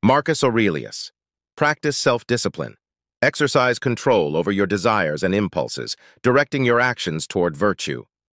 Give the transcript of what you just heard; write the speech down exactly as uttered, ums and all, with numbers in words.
Marcus Aurelius. Practice self-discipline. Exercise control over your desires and impulses, directing your actions toward virtue.